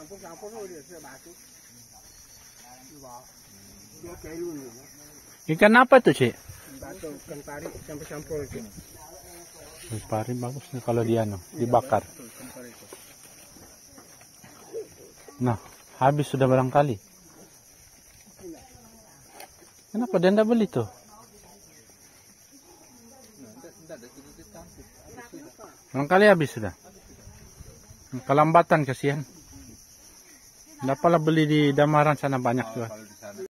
Ikan apa tuh, Cik? Ikan pari campur-campur itu. Pari bagus nih kalau dia dibakar. Nah, habis sudah barangkali. Kenapa dia tidak beli tuh? Barangkali habis sudah. Kelambatan kasihan. Tidak pala beli di Damaran sana banyak tuh.